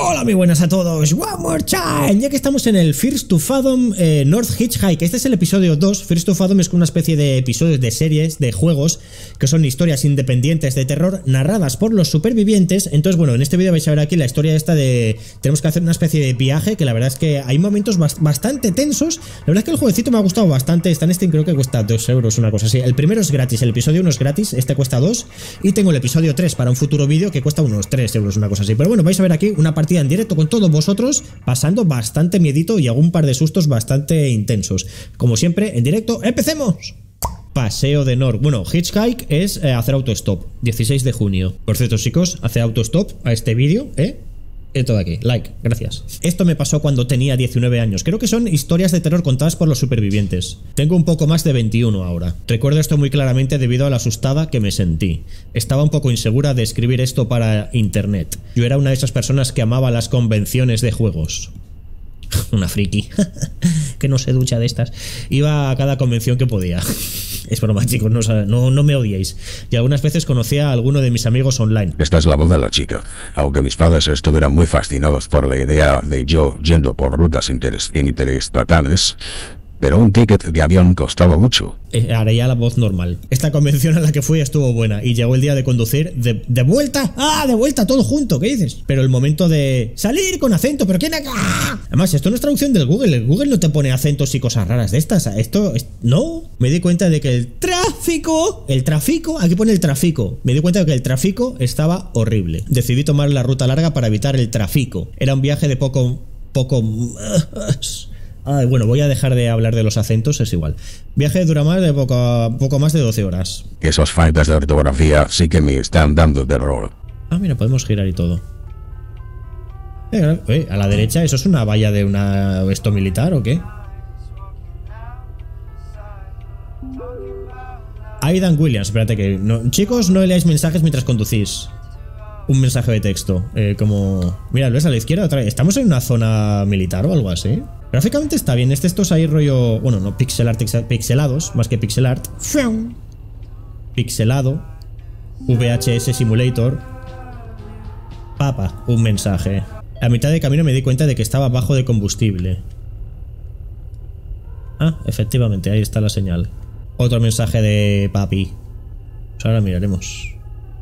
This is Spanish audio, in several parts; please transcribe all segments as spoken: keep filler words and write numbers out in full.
Hola, muy buenas a todos, one more time, ya que estamos en el First to Fathom eh, North Hitchhike. Este es el episodio dos. First to Fathom es una especie de episodios de series, de juegos, que son historias independientes de terror narradas por los supervivientes. Entonces, bueno, en este vídeo vais a ver aquí la historia esta de... Tenemos que hacer una especie de viaje, que la verdad es que hay momentos bastante tensos. La verdad es que el jueguecito me ha gustado bastante. Está en Steam, creo que cuesta dos euros, una cosa así. El primero es gratis, el episodio uno es gratis, este cuesta dos. Y tengo el episodio tres para un futuro vídeo que cuesta unos tres euros, una cosa así. Pero bueno, vais a ver aquí una partida en directo con todos vosotros, pasando bastante miedito y algún par de sustos bastante intensos. Como siempre, en directo, ¡empecemos! Paseo de North. Bueno, Hitchhike es eh, hacer autostop. dieciséis de junio. Por cierto, chicos, hacer autostop a este vídeo, ¿eh? Esto de aquí, like, gracias. Esto me pasó cuando tenía diecinueve años. Creo que son historias de terror contadas por los supervivientes. Tengo un poco más de veintiuno ahora. Recuerdo esto muy claramente debido a la asustada que me sentí. Estaba un poco insegura de escribir esto para internet. Yo era una de esas personas que amaba las convenciones de juegos. Una friki que no se ducha de estas. Iba a cada convención que podía. Es broma, chicos, no, no, no me odiéis. Y algunas veces conocía a alguno de mis amigos online. Esta es la voz de la chica. Aunque mis padres estuvieran muy fascinados por la idea de yo yendo por rutas interes interestatales, pero un ticket de avión costaba mucho. Eh, haré ya la voz normal. Esta convención a la que fui estuvo buena y llegó el día de conducir de, de vuelta. ¡Ah, de vuelta! Todo junto, ¿qué dices? Pero el momento de salir con acento, ¿pero quién acá? Además, esto no es traducción del Google. El Google no te pone acentos y cosas raras de estas. Esto, es, no. Me di cuenta de que el tráfico, el tráfico, aquí pone el tráfico. Me di cuenta de que el tráfico estaba horrible. Decidí tomar la ruta larga para evitar el tráfico. Era un viaje de poco, poco... Ay, bueno, voy a dejar de hablar de los acentos, es igual. Viaje dura más de poco, poco más de doce horas. Esas faltas de ortografía sí que me están dando terror. Ah, mira, podemos girar y todo. Eh, eh, a la derecha, ¿eso es una valla de una esto militar o qué? Aidan Williams, espérate que... No, chicos, no leáis mensajes mientras conducís. Un mensaje de texto, eh, como... Mira, ¿lo ves a la izquierda otra vez? ¿Estamos en una zona militar o algo así? Gráficamente está bien, este estos ahí rollo... Bueno, no, pixel art, pixelados, más que pixel art. Pixelado. V H S Simulator. Papa, un mensaje. A mitad de camino me di cuenta de que estaba bajo de combustible. Ah, efectivamente, ahí está la señal. Otro mensaje de papi. Pues ahora miraremos.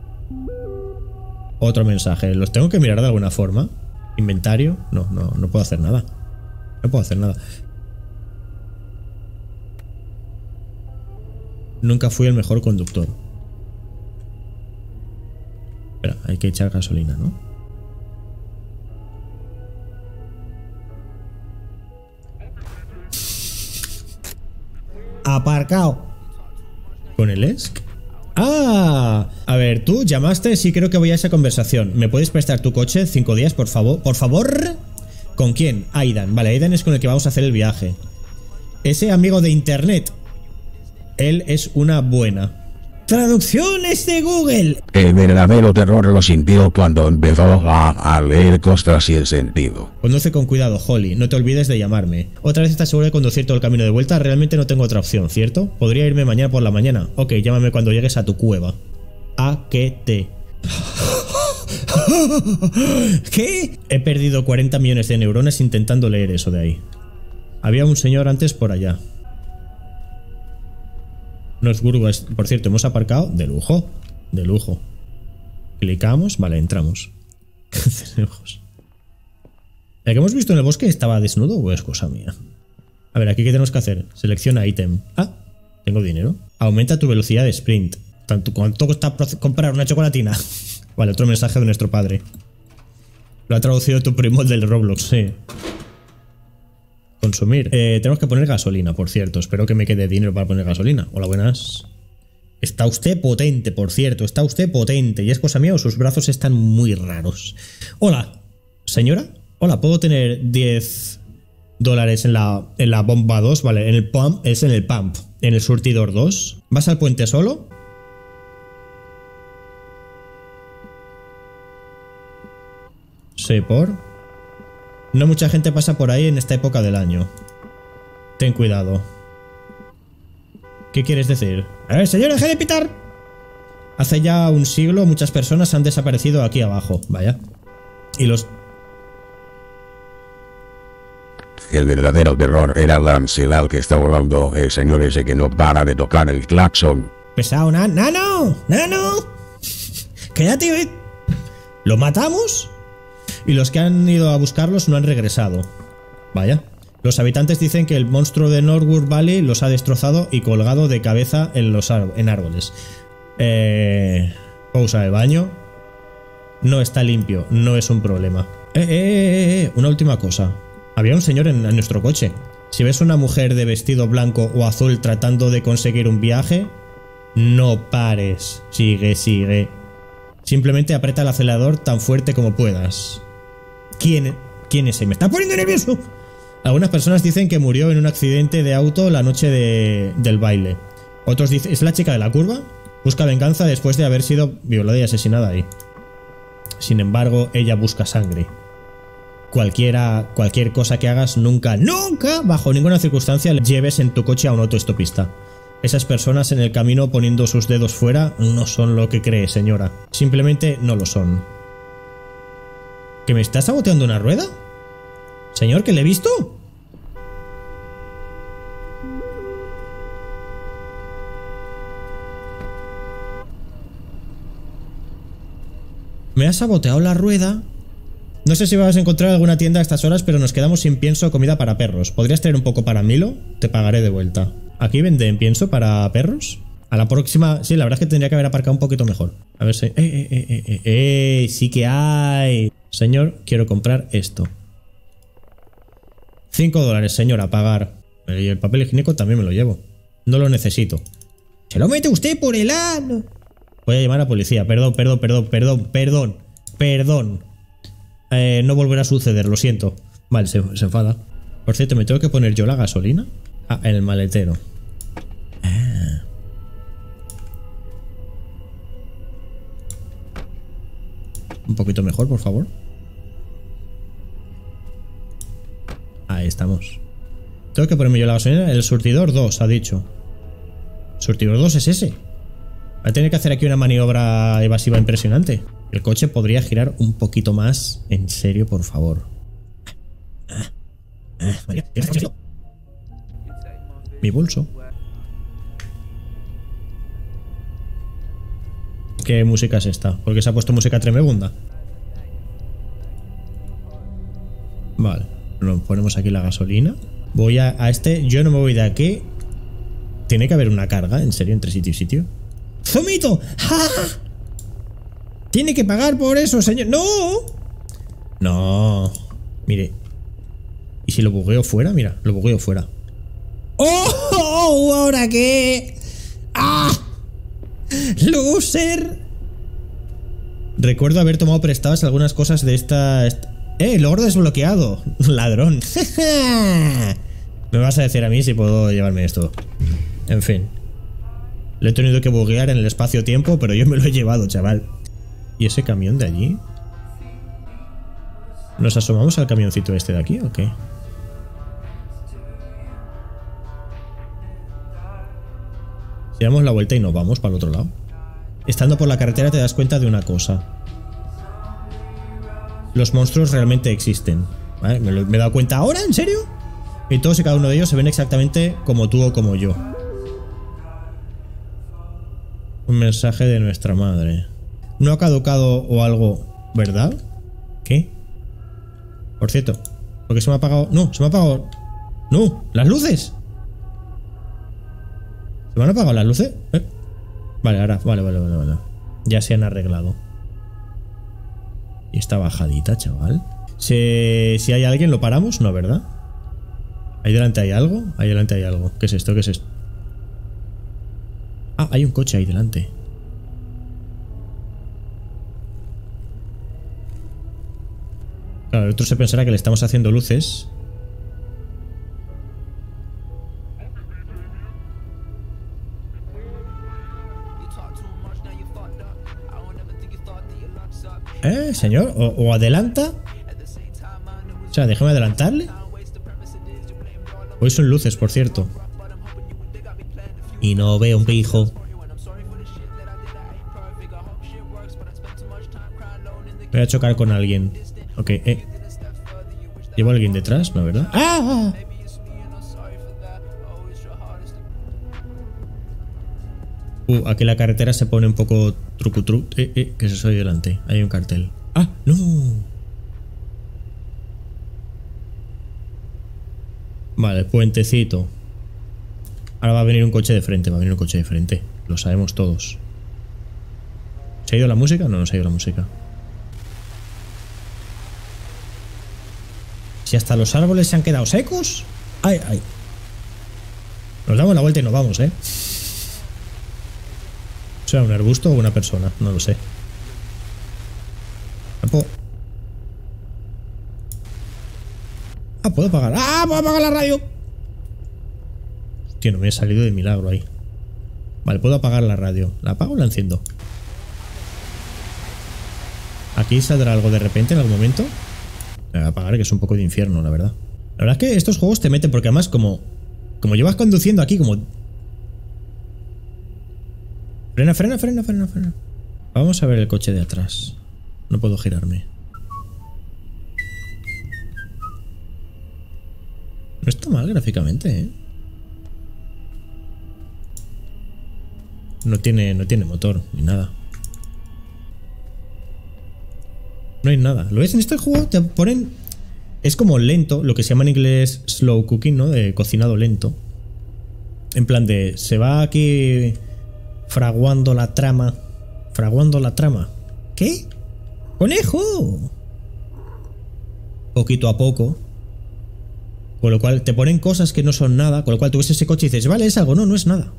Otro mensaje. ¿Los tengo que mirar de alguna forma? ¿Inventario? No, no, no puedo hacer nada. No puedo hacer nada. Nunca fui el mejor conductor. Espera, hay que echar gasolina, ¿no? Aparcado. ¿Con el E S C? ¡Ah! A ver, tú llamaste, sí creo que voy a esa conversación. ¿Me puedes prestar tu coche cinco días, por favor? ¿Por favor? ¿Con quién? Aidan. Vale, Aidan es con el que vamos a hacer el viaje. Ese amigo de internet. Él es una buena. ¡Traducciones de Google! El verdadero terror lo sintió cuando empezó a, a leer cosas sin sentido. Conduce con cuidado, Holly. No te olvides de llamarme. Otra vez estás seguro de conducir todo el camino de vuelta. Realmente no tengo otra opción, ¿cierto? Podría irme mañana por la mañana. Ok, llámame cuando llegues a tu cueva. A que te... ¿Qué? He perdido cuarenta millones de neuronas intentando leer eso de ahí. Había un señor antes por allá. No es Burgos, por cierto, hemos aparcado de lujo. De lujo. Clicamos, vale, entramos. ¿El que hemos visto en el bosque estaba desnudo o es cosa mía? A ver, aquí qué tenemos que hacer. Selecciona ítem. Ah, tengo dinero. Aumenta tu velocidad de sprint. Tanto cuánto cuesta comprar una chocolatina. Vale, otro mensaje de nuestro padre. Lo ha traducido tu primo del Roblox, sí. Consumir. Eh, tenemos que poner gasolina, por cierto. Espero que me quede dinero para poner gasolina. Hola, buenas. Está usted potente, por cierto. Está usted potente. ¿Y es cosa mía o sus brazos están muy raros? Hola, señora. Hola, ¿puedo tener diez dólares en la, en la bomba dos? Vale, en el pump. Es en el pump. En el surtidor dos. ¿Vas al puente solo? Sí, por... No mucha gente pasa por ahí en esta época del año. Ten cuidado. ¿Qué quieres decir? A ver, señor, deje de pitar. Hace ya un siglo muchas personas han desaparecido aquí abajo. Vaya. Y los... El verdadero terror era la ansiedad que está volando el señor ese que no para de tocar el claxon. Pesado, nan ¡Nano! ¡Nano! ¡Cállate! Lo matamos y los que han ido a buscarlos no han regresado. Vaya. Los habitantes dicen que el monstruo de Northwood Valley los ha destrozado y colgado de cabeza en los en árboles. Eh, pausa de baño. No está limpio, no es un problema. Eh, eh, eh, eh, una última cosa. Había un señor en, en nuestro coche. Si ves una mujer de vestido blanco o azul tratando de conseguir un viaje, no pares. Sigue, sigue. Simplemente aprieta el acelerador tan fuerte como puedas. ¿Quién, quién es ese? ¡Me está poniendo nervioso! Algunas personas dicen que murió en un accidente de auto la noche de, del baile. Otros dicen, ¿es la chica de la curva? Busca venganza después de haber sido violada y asesinada ahí. Sin embargo, ella busca sangre. Cualquiera, cualquier cosa que hagas, nunca, nunca, bajo ninguna circunstancia, le lleves en tu coche a un autoestopista. Esas personas en el camino poniendo sus dedos fuera no son lo que cree, señora. Simplemente no lo son. ¿Que me estás saboteando una rueda? Señor, ¿que le he visto? Me ha saboteado la rueda. No sé si vas a encontrar alguna tienda a estas horas, pero nos quedamos sin pienso o comida para perros. ¿Podrías traer un poco para Milo? Te pagaré de vuelta. ¿Aquí venden pienso para perros? A la próxima... Sí, la verdad es que tendría que haber aparcado un poquito mejor. A ver si... ¡Eh, eh, eh, eh, eh! eh sí que hay! Señor, quiero comprar esto. Cinco dólares, señor, a pagar. Y el papel higiénico también me lo llevo. No lo necesito. ¡Se lo mete usted por el ano! Voy a llamar a policía. Perdón, perdón, perdón, perdón, perdón. Perdón. Eh, no volverá a suceder, lo siento. Vale, se, se enfada. Por cierto, ¿me tengo que poner yo la gasolina? Ah, en el maletero. Ah. Un poquito mejor, por favor. Ahí estamos. Tengo que ponerme yo la gasolina. El surtidor dos, ha dicho. ¿Surtidor dos es ese? Va a tener que hacer aquí una maniobra evasiva impresionante. El coche podría girar un poquito más. En serio, por favor. Ah, ah, vale. Mi bolso. ¿Qué música es esta? Porque se ha puesto música tremenda. Vale. Nos ponemos aquí la gasolina. Voy a, a este... Yo no me voy de aquí. Tiene que haber una carga, en serio, entre sitio y sitio. ¡Zomito! ¡Ja! Tiene que pagar por eso, señor. ¡No! No. Mire. ¿Y si lo bugueo fuera? Mira, lo bugueo fuera. ¡Oh! oh ¿Ahora qué? ¡Ah! ¡Loser! Recuerdo haber tomado prestadas algunas cosas de esta... esta... ¡Eh! Logro desbloqueado. Ladrón. Me vas a decir a mí si puedo llevarme esto. En fin. Le he tenido que buguear en el espacio-tiempo, pero yo me lo he llevado, chaval. ¿Y ese camión de allí? ¿Nos asomamos al camioncito este de aquí o qué? Si damos la vuelta y nos vamos para el otro lado. Estando por la carretera te das cuenta de una cosa. Los monstruos realmente existen. ¿Vale? ¿Me, lo, ¿Me he dado cuenta ahora? ¿En serio? Y todos y cada uno de ellos se ven exactamente como tú o como yo. Un mensaje de nuestra madre. No ha caducado o algo, ¿verdad? ¿Qué? Por cierto, ¿por qué se me ha apagado? No, se me ha apagado. No, las luces. ¿Se me han apagado las luces? ¿Eh? Vale, ahora, vale, vale, vale, vale. Ya se han arreglado. Y esta bajadita, chaval. Si, si hay alguien, ¿lo paramos? No, ¿verdad? ¿Ahí delante hay algo? Ahí delante hay algo. ¿Qué es esto? ¿Qué es esto? Ah, hay un coche ahí delante. Claro, el otro se pensará que le estamos haciendo luces. Eh, señor, o, o adelanta. O sea, déjame adelantarle. Hoy son luces, por cierto. Y no veo un pijo. Voy a chocar con alguien. Ok, eh. ¿Llevo a alguien detrás? No, ¿verdad? ¡Ah! Uh, aquí la carretera se pone un poco trucutru. Eh, eh, que se soy delante. Hay un cartel. ¡Ah! ¡No! Vale, puentecito. Ahora va a venir un coche de frente. Va a venir un coche de frente. Lo sabemos todos. ¿Se ha ido la música? No, no se ha ido la música. Si hasta los árboles se han quedado secos. ¡Ay, ay! Nos damos la vuelta y nos vamos, ¿eh? ¿Será un arbusto o una persona? No lo sé. ¿Puedo? Ah, puedo apagar. ¡Ah! ¡Puedo apagar la radio! Hostia, no me he salido de milagro ahí. Vale, puedo apagar la radio. ¿La apago o la enciendo? Aquí saldrá algo de repente en algún momento. Me voy a apagar, que es un poco de infierno, la verdad. La verdad es que estos juegos te meten porque además como... Como llevas conduciendo aquí, como... Frena, frena, frena, frena, frena. Vamos a ver el coche de atrás. No puedo girarme. No está mal gráficamente, ¿eh? No tiene, no tiene motor, ni nada. No hay nada. ¿Lo ves? En este juego te ponen... Es como lento, lo que se llama en inglés slow cooking, ¿no? De cocinado lento. En plan de... Se va aquí... Fraguando la trama. Fraguando la trama. ¿Qué? ¡Conejo! Poquito a poco. Con lo cual te ponen cosas que no son nada. Con lo cual tú ves ese coche y dices, vale, es algo. No, no es nada.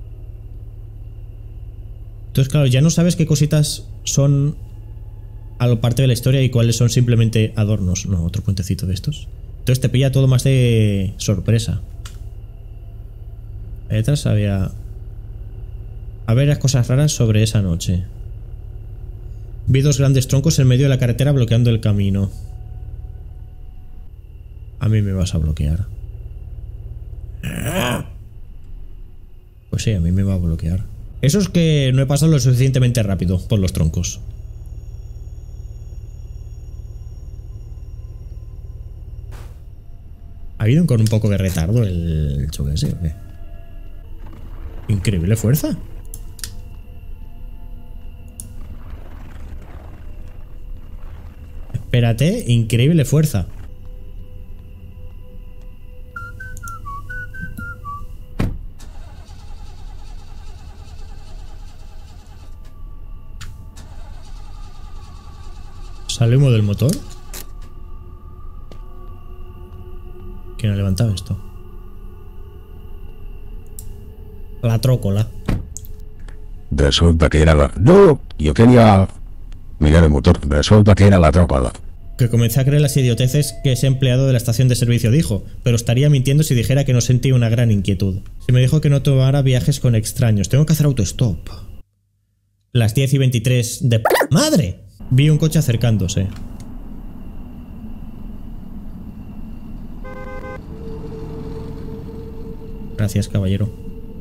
Entonces, claro, ya no sabes qué cositas son a lo parte de la historia y cuáles son simplemente adornos. No, otro puentecito de estos. Entonces te pilla todo más de sorpresa. Ahí detrás había... A ver las cosas raras sobre esa noche. Vi dos grandes troncos en medio de la carretera bloqueando el camino. A mí me vas a bloquear. Pues sí, a mí me va a bloquear. Eso es que no he pasado lo suficientemente rápido por los troncos. ¿Ha ido con un poco de retardo el choque ese? ¿O qué? Increíble fuerza. Espérate, increíble fuerza. ¿Sale humo del motor? ¿Quién ha levantado esto? La trócola. Resulta que era la... No, yo quería... mirar el motor. Resulta que era la trócola. Que comencé a creer las idioteces que ese empleado de la estación de servicio dijo, pero estaría mintiendo si dijera que no sentía una gran inquietud. Se me dijo que no tomara viajes con extraños. Tengo que hacer autostop. Las diez y veintitrés de... ¡Madre! Vi un coche acercándose. Gracias, caballero.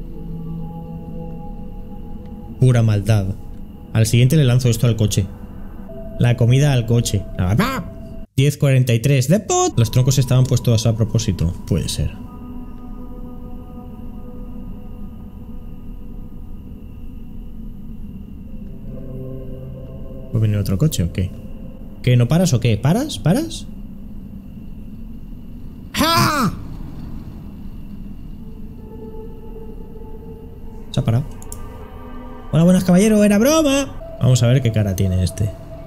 Pura maldad. Al siguiente le lanzo esto al coche. La comida al coche. diez cuarenta y tres de pot. Los troncos estaban puestos a propósito. Puede ser. ¿Puede venir otro coche o qué? ¿Qué? ¿No paras o qué? ¿Paras? ¿Paras? ¡Ja! Se ha parado. Hola, buenas, caballero. Era broma. Vamos a ver qué cara tiene este.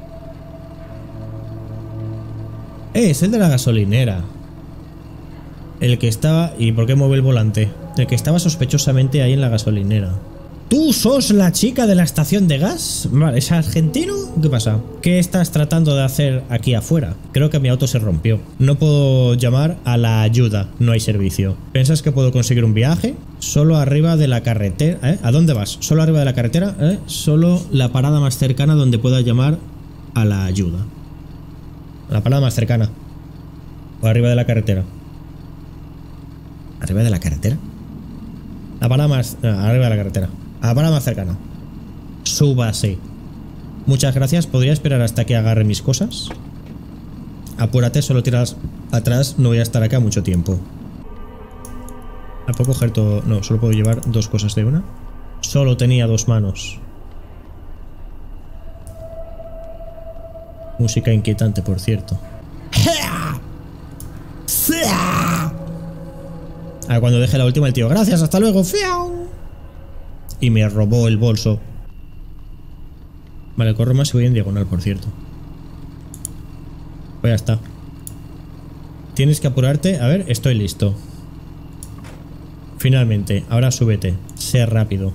Eh, es el de la gasolinera. El que estaba... ¿Y por qué mueve el volante? El que estaba sospechosamente ahí en la gasolinera. ¿Tú sos la chica de la estación de gas? Vale, ¿es argentino? ¿Qué pasa? ¿Qué estás tratando de hacer aquí afuera? Creo que mi auto se rompió. No puedo llamar a la ayuda. No hay servicio. ¿Piensas que puedo conseguir un viaje? Solo arriba de la carretera. ¿Eh? ¿A dónde vas? ¿Solo arriba de la carretera? ¿Eh? Solo la parada más cercana donde pueda llamar a la ayuda. La parada más cercana. O arriba de la carretera. ¿Arriba de la carretera? La parada más... No, arriba de la carretera. A la parada más cercana. Súbase. Muchas gracias. ¿Podría esperar hasta que agarre mis cosas? Apúrate, solo tiras atrás no voy a estar acá mucho tiempo. ¿A puedo coger todo? No, solo puedo llevar dos cosas de una. Solo tenía dos manos. Música inquietante, por cierto. A cuando deje la última el tío, gracias, hasta luego. Y me robó el bolso. Vale, corro más y voy en diagonal, por cierto. Pues ya está. Tienes que apurarte. A ver, estoy listo. Finalmente, ahora súbete. Sé rápido.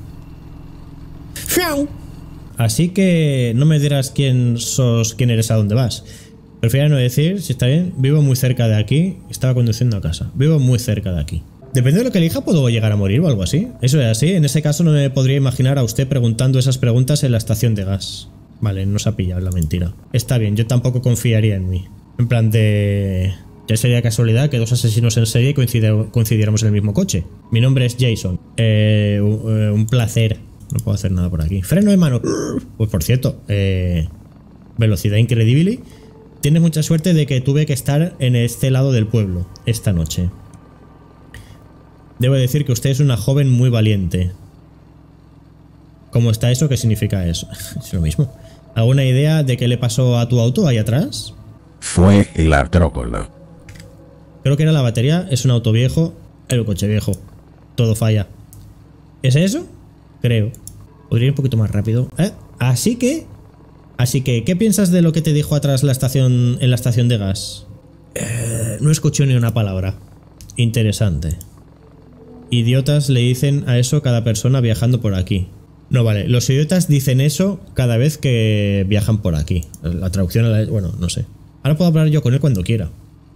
Así que no me dirás quién sos, quién eres, a dónde vas. Prefiero no decir, si está bien. Vivo muy cerca de aquí. Estaba conduciendo a casa. Vivo muy cerca de aquí. Depende de lo que elija, puedo llegar a morir o algo así. Eso es así. En ese caso no me podría imaginar a usted preguntando esas preguntas en la estación de gas. Vale, no se ha pillado la mentira. Está bien, yo tampoco confiaría en mí. En plan de... Ya sería casualidad que dos asesinos en serie coincide, coincidiéramos en el mismo coche. Mi nombre es Jason. Eh, un placer. No puedo hacer nada por aquí. Freno de mano. Pues por cierto, eh, velocidad increíble. Tienes mucha suerte de que tuve que estar en este lado del pueblo esta noche. Debo decir que usted es una joven muy valiente. ¿Cómo está eso? ¿Qué significa eso? Es lo mismo. ¿Alguna idea de qué le pasó a tu auto ahí atrás? Fue la trócola. Creo que era la batería. Es un auto viejo. El coche viejo. Todo falla. ¿Es eso? Creo. Podría ir un poquito más rápido. ¿Eh? Así que... Así que, ¿qué piensas de lo que te dijo atrás la estación, en la estación de gas? Eh, no escuché ni una palabra. Interesante. Idiotas le dicen a eso cada persona viajando por aquí. No, vale. Los idiotas dicen eso cada vez que viajan por aquí. La traducción a la... Bueno, no sé. Ahora puedo hablar yo con él cuando quiera.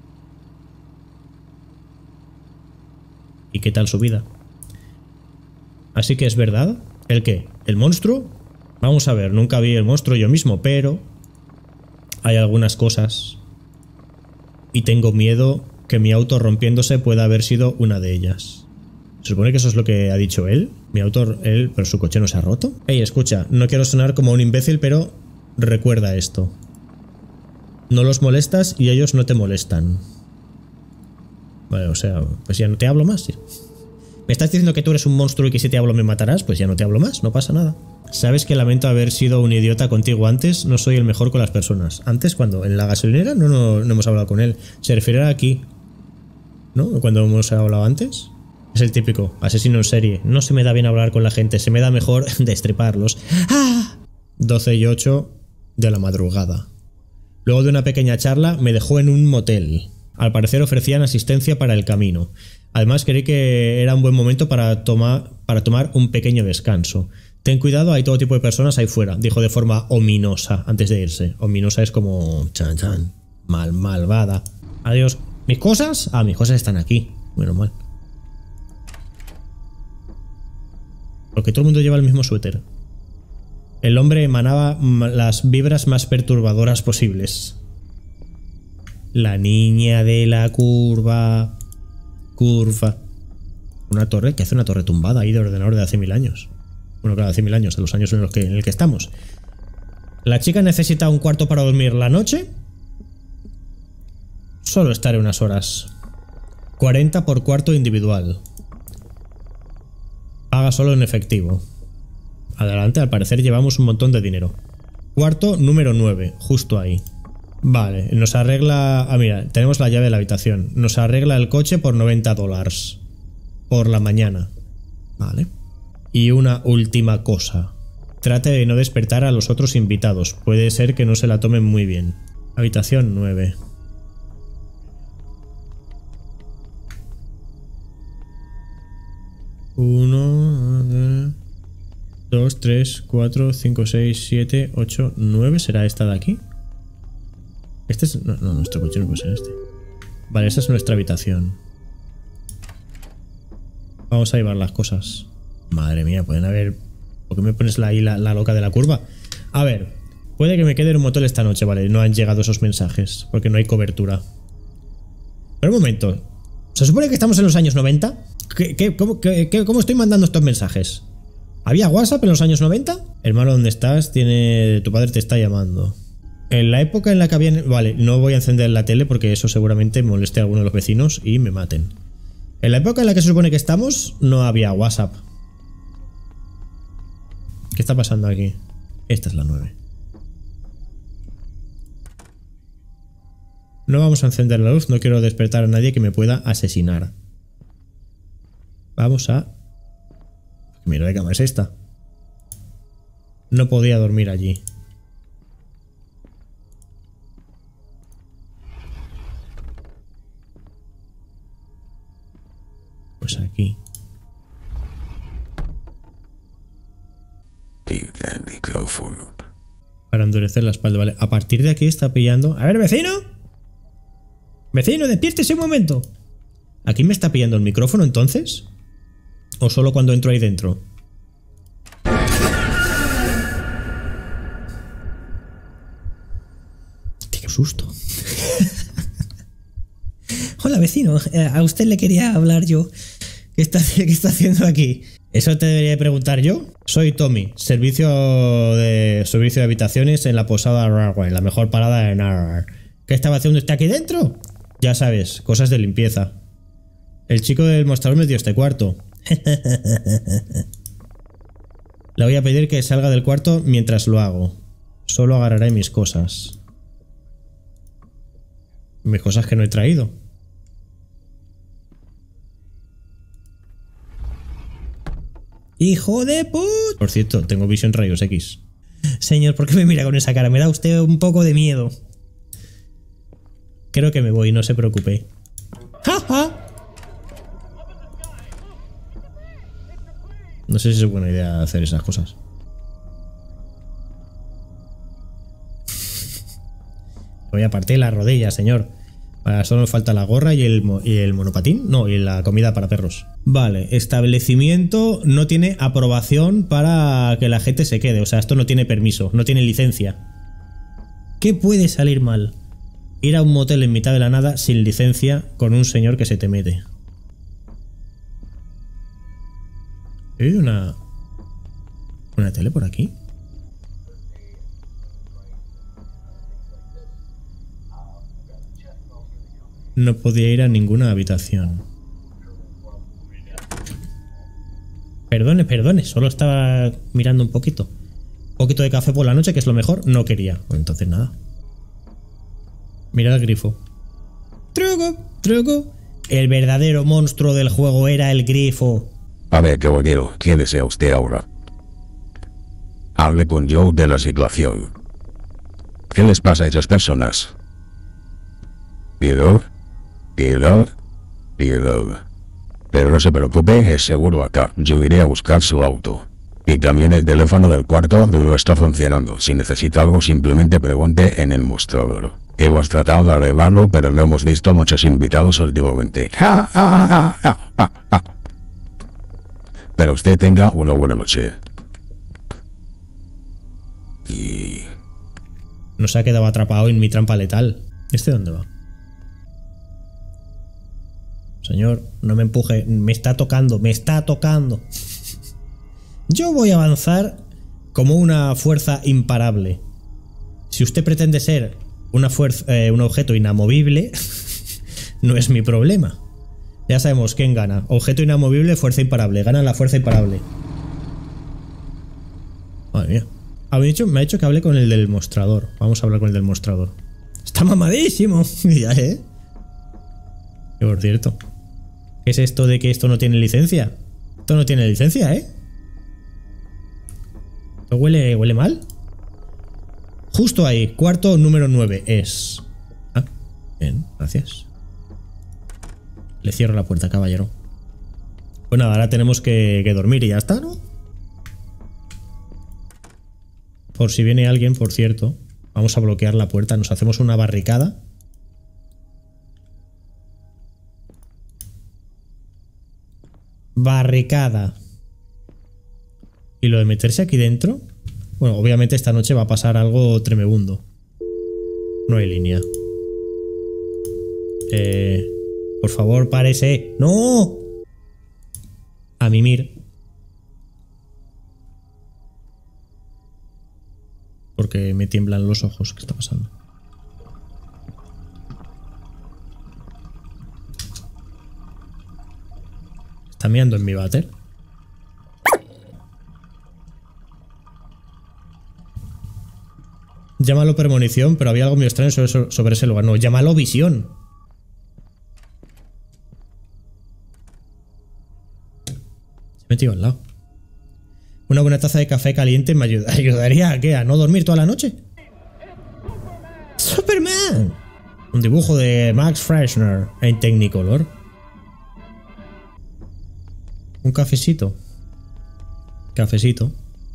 ¿Y qué tal su vida? Así que es verdad. ¿El qué? ¿El monstruo? Vamos a ver, nunca vi el monstruo yo mismo, pero hay algunas cosas y tengo miedo que mi auto rompiéndose pueda haber sido una de ellas. Se supone que eso es lo que ha dicho él. Mi auto, él, pero su coche no se ha roto. Ey, escucha, no quiero sonar como un imbécil, pero recuerda esto. No los molestas y ellos no te molestan. Vale, o sea, pues ya no te hablo más. ¿Me estás diciendo que tú eres un monstruo y que si te hablo me matarás? Pues ya no te hablo más, no pasa nada. Sabes que lamento haber sido un idiota contigo antes, no soy el mejor con las personas. Antes, cuando en la gasolinera no, no, no hemos hablado con él. Se refiere a aquí, ¿no? Cuando hemos hablado antes. Es el típico asesino en serie. No se me da bien hablar con la gente, se me da mejor destriparlos. ¡Ah! doce y ocho de la madrugada. Luego de una pequeña charla me dejó en un motel. Al parecer ofrecían asistencia para el camino. Además creí que era un buen momento para, toma, para tomar un pequeño descanso. Ten cuidado, hay todo tipo de personas ahí fuera, dijo de forma ominosa antes de irse. Ominosa es como... chan chan. Mal, malvada. Adiós. ¿Mis cosas? Ah, mis cosas están aquí. Menos mal. Porque todo el mundo lleva el mismo suéter. El hombre emanaba las vibras más perturbadoras posibles. La niña de la curva... Curva. Una torre, ¿qué hace una torre tumbada ahí de ordenador de hace mil años? Bueno, claro, hace mil años, de los años en los que, en el que estamos. La chica necesita un cuarto para dormir la noche. Solo estaré unas horas. cuarenta por cuarto individual. Paga solo en efectivo. Adelante, al parecer llevamos un montón de dinero. Cuarto número nueve, justo ahí. Vale, nos arregla... Ah, mira, tenemos la llave de la habitación. Nos arregla el coche por noventa dólares. Por la mañana. Vale. Y una última cosa. Trate de no despertar a los otros invitados. Puede ser que no se la tomen muy bien. Habitación nueve. uno, dos, tres, cuatro, cinco, seis, siete, ocho, nueve. ¿Será esta de aquí? Este es... No, no, nuestro coche no puede ser este. Vale, esta es nuestra habitación. Vamos a llevar las cosas. Madre mía, pueden haber... ¿Por qué me pones la, ahí la, la loca de la curva? A ver, puede que me quede en un motel esta noche, vale. No han llegado esos mensajes, porque no hay cobertura. Pero un momento. ¿Se supone que estamos en los años noventa? ¿Qué, qué, cómo, qué, qué, ¿Cómo estoy mandando estos mensajes? ¿Había WhatsApp en los años noventa? Hermano, ¿dónde estás? Tiene... Tu padre te está llamando. En la época en la que habían... Vale, no voy a encender la tele porque eso seguramente moleste a alguno de los vecinos y me maten. En la época en la que se supone que estamos, no había WhatsApp. ¿Qué está pasando aquí? Esta es la nueve. No vamos a encender la luz, no quiero despertar a nadie que me pueda asesinar. Vamos a... Mira de cama es esta. No podía dormir allí. Pues aquí. Para endurecer la espalda, vale. A partir de aquí está pillando... A ver, vecino. Vecino, despiértese un momento. ¿Aquí me está pillando el micrófono entonces? ¿O solo cuando entro ahí dentro? Qué susto. Hola, vecino. A usted le quería hablar yo. ¿Qué está, qué está haciendo aquí? ¿Eso te debería preguntar yo? Soy Tommy, servicio de servicio de habitaciones en la posada Rarway, la mejor parada en Arrar. ¿Qué estaba haciendo usted aquí dentro? Ya sabes, cosas de limpieza. El chico del mostrador me dio este cuarto. Le voy a pedir que salga del cuarto mientras lo hago. Solo agarraré mis cosas. Mis cosas que no he traído. ¡Hijo de put! Por cierto, tengo visión rayos X. Señor, ¿por qué me mira con esa cara? Me da usted un poco de miedo. Creo que me voy, no se preocupe. ¡Ja, ja! No sé si es buena idea hacer esas cosas. Voy a partir la rodilla, señor. Ahora solo me falta la gorra y el, y el monopatín. No, y la comida para perros. Vale, establecimiento no tiene aprobación para que la gente se quede. O sea, esto no tiene permiso, no tiene licencia. ¿Qué puede salir mal? Ir a un motel en mitad de la nada sin licencia con un señor que se te mete. ¿He oído una... una tele por aquí? No podía ir a ninguna habitación. Perdone, perdone, solo estaba mirando un poquito. Un poquito de café por la noche, que es lo mejor. No quería. Pues entonces nada. Mira el grifo. Truco, truco. El verdadero monstruo del juego era el grifo. A ver, caballero, ¿qué desea usted ahora? Hable con Joe de la situación. ¿Qué les pasa a esas personas? Piedad, piedad, piedad. Pero no se preocupe, es seguro acá. Yo iré a buscar su auto. Y también el teléfono del cuarto no está funcionando. Si necesita algo, simplemente pregunte en el mostrador. Hemos tratado de arreglarlo, pero no hemos visto muchos invitados últimamente. Ja, ja, ja, ja, ja, ja. Pero usted tenga una buena noche. Y... no se ha quedado atrapado en mi trampa letal. ¿Este dónde va? Señor, no me empuje. Me está tocando, me está tocando. Yo voy a avanzar como una fuerza imparable. Si usted pretende ser una fuerza, eh, un objeto inamovible, no es mi problema. Ya sabemos quién gana. Objeto inamovible, fuerza imparable. Gana la fuerza imparable. Madre mía. Me ha dicho, me ha dicho que hable con el del mostrador. Vamos a hablar con el del mostrador. Está mamadísimo. Ya, ¿eh? Y por cierto, ¿qué es esto de que esto no tiene licencia? Esto no tiene licencia, ¿eh? ¿Esto huele, huele mal? Justo ahí, cuarto número nueve es... Ah, bien, gracias. Le cierro la puerta, caballero. Pues nada, ahora tenemos que, que dormir y ya está, ¿no? Por si viene alguien, por cierto. Vamos a bloquear la puerta, nos hacemos una barricada. Barricada. Y lo de meterse aquí dentro... Bueno, obviamente esta noche va a pasar algo tremebundo. No hay línea. Eh... Por favor, párese. ¡No! A mimir. ¿Por porque me tiemblan los ojos. ¿Qué está pasando? ¿Está mirando en mi váter? Llámalo premonición, pero había algo muy extraño sobre, sobre ese lugar. No, llámalo visión. Se ha metido al lado. Una buena taza de café caliente me ayuda, ayudaría a, ¿qué? ¿A no dormir toda la noche? ¡Superman! Un dibujo de Max Freshness en Technicolor. Un cafecito. Cafecito.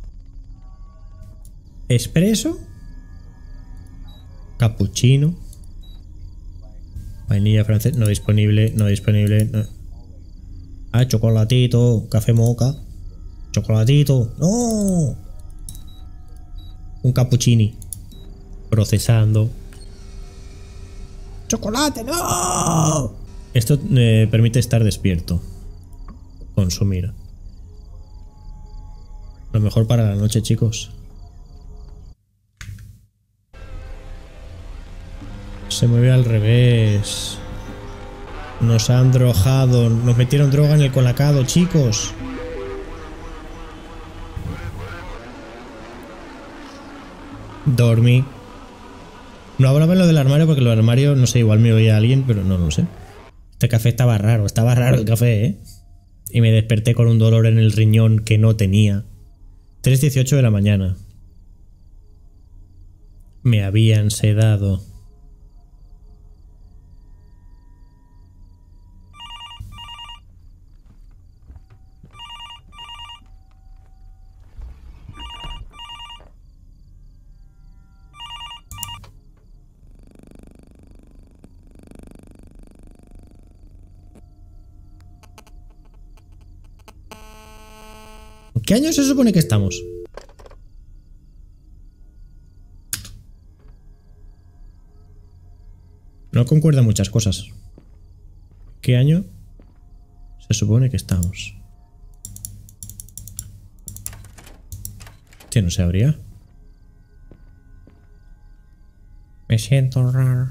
Espresso. Cappuccino. Vainilla francés. No disponible. No disponible. No. Ah, chocolatito. Café moca. Chocolatito. No. Un cappuccini. Procesando. Chocolate. No. Esto me permite estar despierto. Consumir. Lo mejor para la noche, chicos. Se mueve al revés. Nos han drogado. Nos metieron droga en el colacado, chicos. Dormí. No hablaba en lo del armario porque lo del armario, no sé, igual me oía alguien, pero no lo sé. Este café estaba raro, estaba raro el café, ¿eh? Y me desperté con un dolor en el riñón que no tenía. tres dieciocho de la mañana. Me habían sedado. ¿En qué año se supone que estamos? No concuerdan muchas cosas. ¿Qué año se supone que estamos? Tío, no se abría. Me siento raro.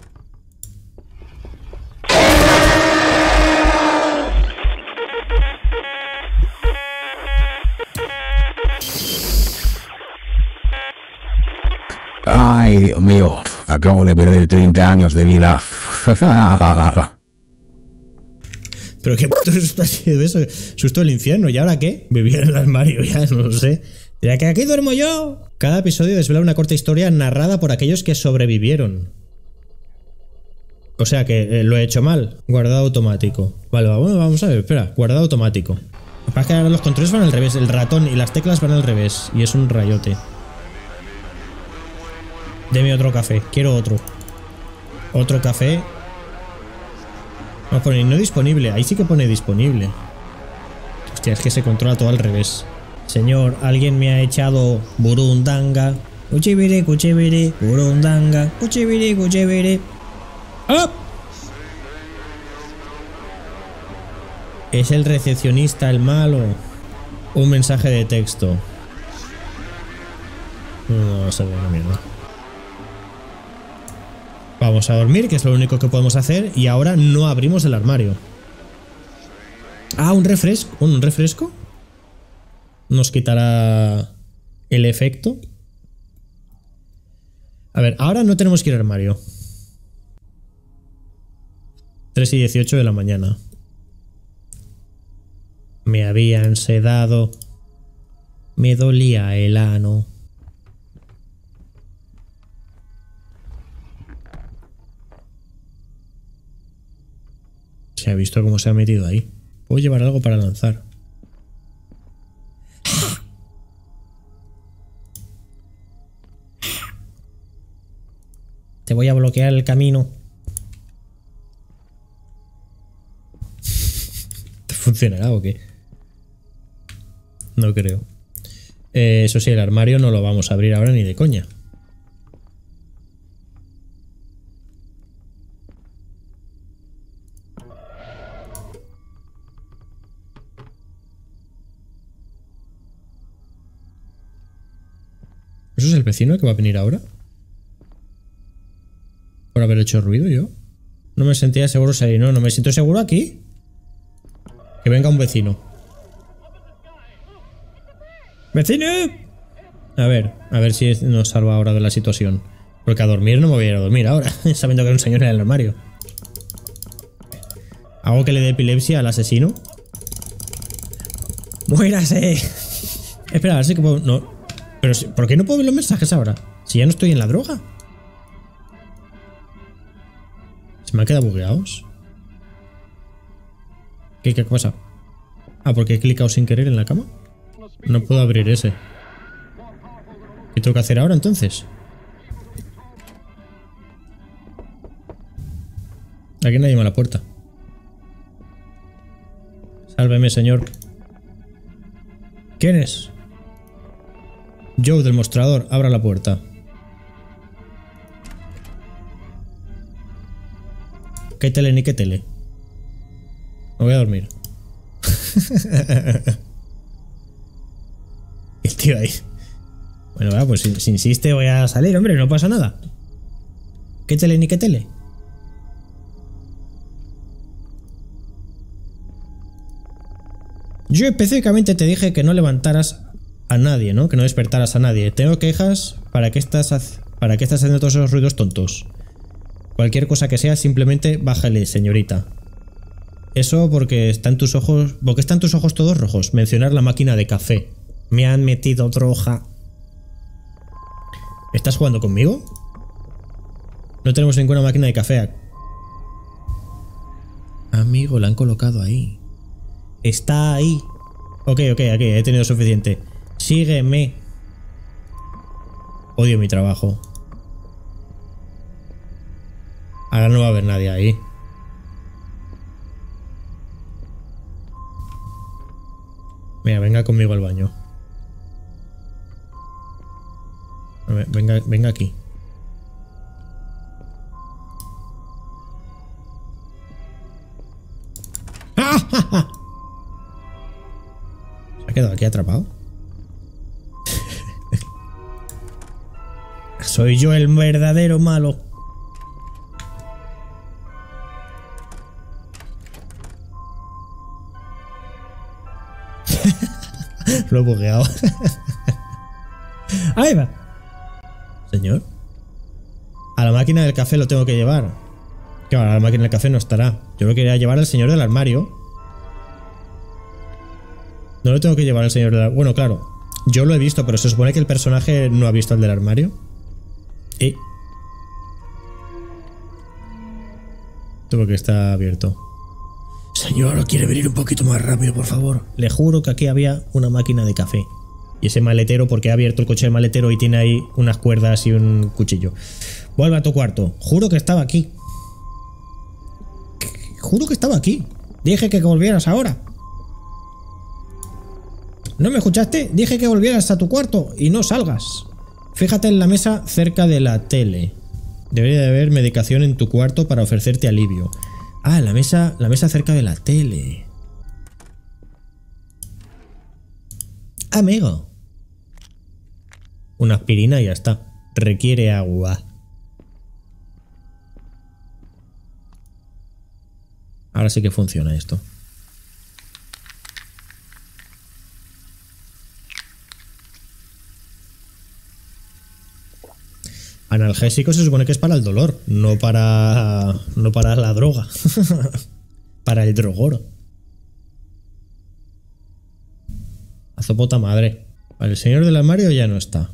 Ay, Dios mío, acabo de perder treinta años de vida. Pero qué puto susto ha sido eso. Susto del infierno. ¿Y ahora qué? Vivir en el armario, ya no lo sé. ¿Ya que aquí duermo yo? Cada episodio desvela una corta historia narrada por aquellos que sobrevivieron. O sea que eh, lo he hecho mal. Guardado automático. Vale, bueno, vamos a ver, espera. Guardado automático. Lo que pasa es que ahora los controles van al revés. El ratón y las teclas van al revés. Y es un rayote. Deme otro café. Quiero otro. Otro café. Vamos a poner no disponible. Ahí sí que pone disponible. Hostia, es que se controla todo al revés. Señor, alguien me ha echado burundanga. Cuchibiri, cuchibiri, burundanga. Cuchibiri, cuchibiri. ¡Oh! ¿Es el recepcionista el malo? Un mensaje de texto. No, no se ve una mierda. Vamos a dormir, que es lo único que podemos hacer. Y ahora no abrimos el armario. Ah, un refresco. ¿Un refresco? Nos quitará el efecto. A ver, ahora no tenemos que ir al armario. tres y dieciocho de la mañana. Me habían sedado. Me dolía el ano. Se ha visto cómo se ha metido ahí. Puedo llevar algo para lanzar. Te voy a bloquear el camino. ¿Te funcionará o qué? No creo. Eh, eso sí, el armario no lo vamos a abrir ahora ni de coña. ¿Eso es el vecino que va a venir ahora? Por haber hecho ruido yo. No me sentía seguro salir, no, no me siento seguro aquí. Que venga un vecino. ¡Vecino! A ver, a ver si nos salva ahora de la situación. Porque a dormir no me voy a ir a dormir ahora, sabiendo que hay un señor en el armario. ¿Hago que le dé epilepsia al asesino? ¡Muérase! Espera, a ver si que puedo... No. Pero, si... ¿por qué no puedo ver los mensajes ahora? Si ya no estoy en la droga. ¿Se me han quedado bugueados? ¿Qué, qué pasa? Ah, porque he clicado sin querer en la cama. No puedo abrir ese. ¿Qué tengo que hacer ahora entonces? Aquí nadie me a la puerta. Sálveme, señor. ¿Quién es? Joe del mostrador, abra la puerta. ¿Qué tele ni qué tele? Me voy a dormir. El tío ahí. Bueno, va, pues si, si insiste voy a salir, hombre, no pasa nada. ¿Qué tele ni qué tele? Yo específicamente te dije que no levantaras a nadie, ¿no? Que no despertaras a nadie. Tengo quejas para que estás, para que estás haciendo todos esos ruidos tontos. Cualquier cosa que sea, simplemente bájale, señorita. Eso porque están tus ojos... ¿Por qué están tus ojos todos rojos? Mencionar la máquina de café. Me han metido droga. ¿Estás jugando conmigo? No tenemos ninguna máquina de café. Amigo, la han colocado ahí. Está ahí. Ok, ok, aquí, he tenido suficiente. Sígueme. Odio mi trabajo. Ahora no va a haber nadie ahí. Mira, venga conmigo al baño. A ver, venga, venga aquí. ¡Ah! ¿Se ha quedado aquí atrapado? Soy yo el verdadero malo. Lo he bugueado. Ahí va. Señor. A la máquina del café lo tengo que llevar. Claro, a la máquina del café no estará. Yo lo quería llevar al señor del armario. No lo tengo que llevar al señor del armario. Bueno, claro. Yo lo he visto, pero se supone que el personaje no ha visto al del armario. Y... Esto porque está abierto. Señor, ¿quiere venir un poquito más rápido, por favor? Le juro que aquí había una máquina de café. Y ese maletero, porque ha abierto el coche del maletero y tiene ahí unas cuerdas y un cuchillo. Vuelve a tu cuarto. Juro que estaba aquí. Juro que estaba aquí. Dije que volvieras ahora. ¿No me escuchaste? Dije que volvieras a tu cuarto y no salgas. Fíjate en la mesa cerca de la tele. Debería de haber medicación en tu cuarto para ofrecerte alivio. Ah, la mesa, la mesa cerca de la tele. Amigo. Una aspirina y ya está. Requiere agua. Ahora sí que funciona esto. Analgésico se supone que es para el dolor, no para no para la droga. Para el drogoro. Azopota madre. Vale, el señor del armario ya no está.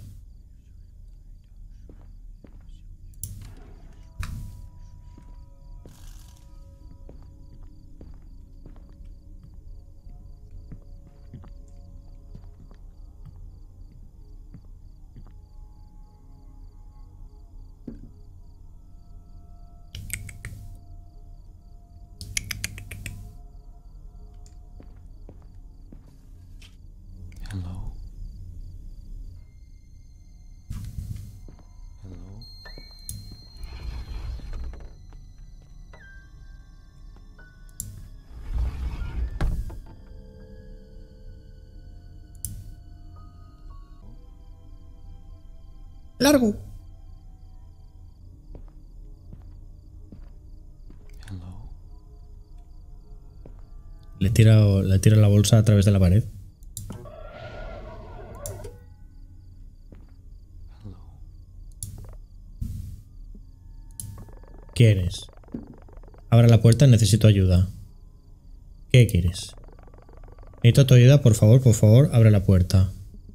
Largo. Le tira, le tira la bolsa a través de la pared. ¿Quieres? Abra la puerta, necesito ayuda. ¿Qué quieres? Necesito tu ayuda, por favor, por favor, abre la puerta.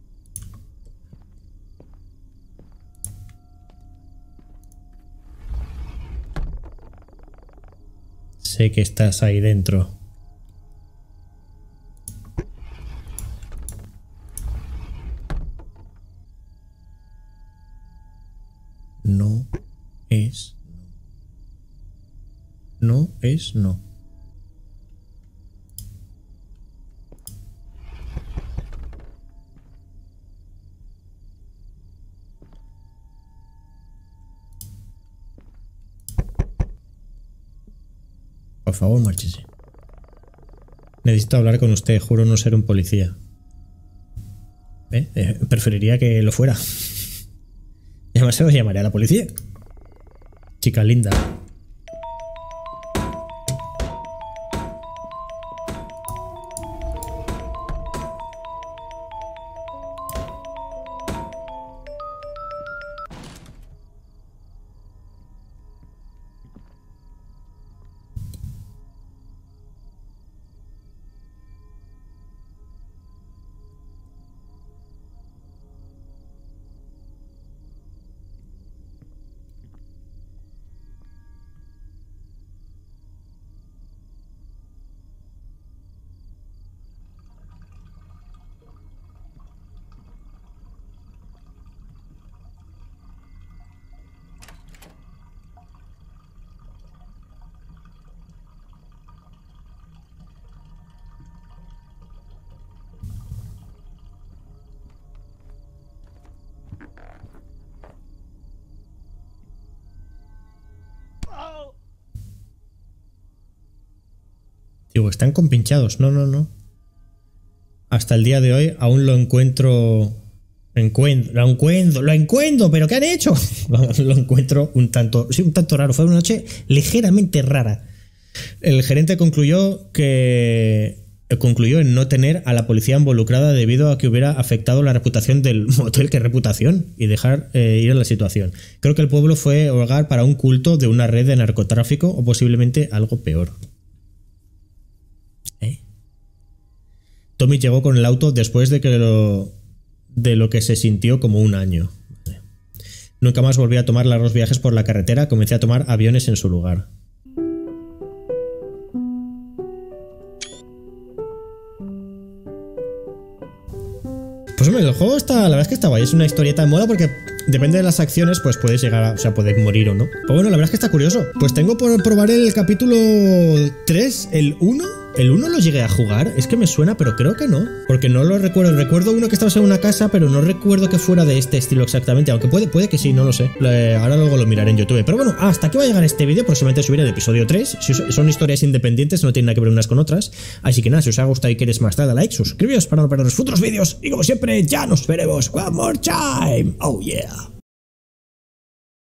Sé que estás ahí dentro. No es no. No es no. Por favor, márchese. Necesito hablar con usted, juro no ser un policía. ¿Eh? Eh, preferiría que lo fuera. Y además se lo llamaré a la policía. Chica linda. Digo, están compinchados. No, no, no. Hasta el día de hoy aún lo encuentro... Encuentro, lo encuentro, lo encuentro, pero ¿qué han hecho? Lo encuentro un tanto, sí, un tanto raro. Fue una noche ligeramente rara. El gerente concluyó que concluyó en no tener a la policía involucrada debido a que hubiera afectado la reputación del motel. ¿Qué reputación? Y dejar eh, ir a la situación. Creo que el pueblo fue hogar para un culto de una red de narcotráfico o posiblemente algo peor. ¿Eh? Tommy llegó con el auto después de que lo de lo que se sintió como un año. Nunca más volví a tomar largos viajes por la carretera, comencé a tomar aviones en su lugar. Pues hombre, el juego está, la verdad es que está guay, es una historieta de moda porque depende de las acciones, pues puedes llegar a, o sea, puedes morir o no. Pero bueno, la verdad es que está curioso. Pues tengo por probar el capítulo tres, el uno. ¿El uno lo llegué a jugar? Es que me suena, pero creo que no. Porque no lo recuerdo. Recuerdo uno que estabas en una casa, pero no recuerdo que fuera de este estilo exactamente. Aunque puede, puede que sí, no lo sé. Ahora luego lo miraré en YouTube. Pero bueno, hasta aquí va a llegar este vídeo. Próximamente subiré el episodio tres. Si son historias independientes, no tienen nada que ver unas con otras. Así que nada, si os ha gustado y queréis más, dale a like, suscribíos para no perder los futuros vídeos. Y como siempre, ya nos veremos. One more time. Oh yeah.